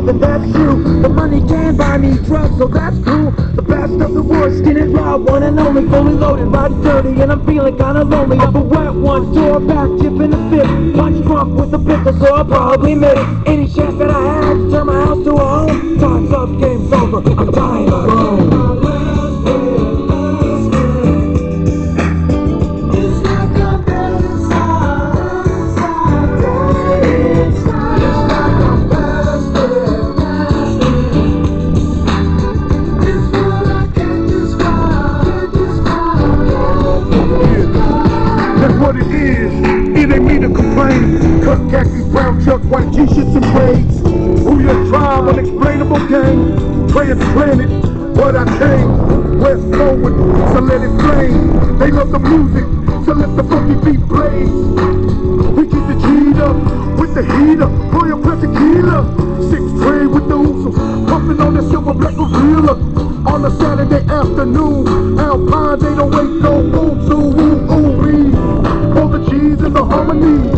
then that's true. The money can buy me drugs, so that's cool. The best of the worst, skin and raw, one and only, fully loaded, riding dirty, and I'm feeling kinda lonely. Up a wet one, door back, tipping the fifth, punch drunk with a pistol, so I'll probably miss any chance that I had to turn my house to a home. Time's up, game's over, I'm dying alone. What it is, it ain't me to complain. Cut khakis, brown chuck, white t-shirts and braids. Who your tribe, unexplainable game. Transplanted, what I came. West forward, so let it flame. They love the music, so let the funky beat blaze. We keep the G'd up, with the heat up. Royal Press tequila, 6 tray with the oozle. Pumping on the silver black gorilla. On a Saturday afternoon, Alpine, they don't wait no boom, so ooh, ooh, wee. For the cheese and the harmony.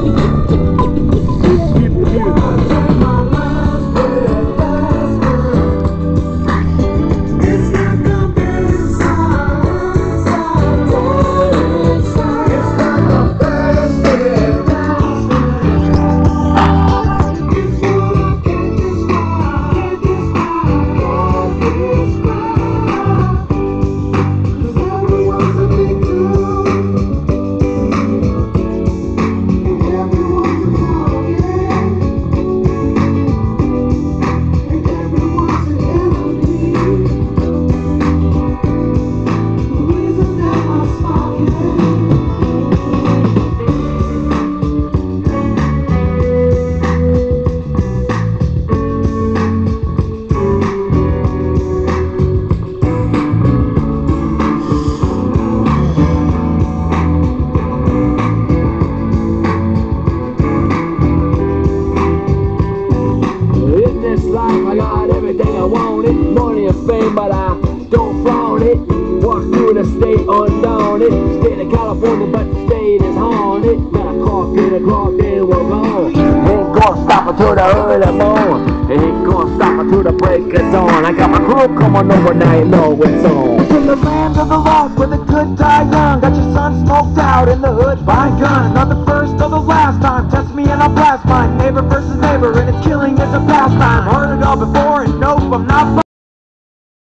I got everything I wanted, money and fame, but I don't flaunt it. Walk through the state undaunted, state of California, but the state is haunted. Got a cough, get a clock, then we're gone. Ain't gonna stop until the early morn. Ain't gonna stop until the break of dawn. I got my crew coming over, now you know it's on. It's in the land of the lost where the good die young. Got your son smoked out in the hood by gun. Not the first or the last time. Test me and I'll blast mine. Neighbor versus neighbor, and it's killing is a pastime. Heard it all before, and nope, I'm not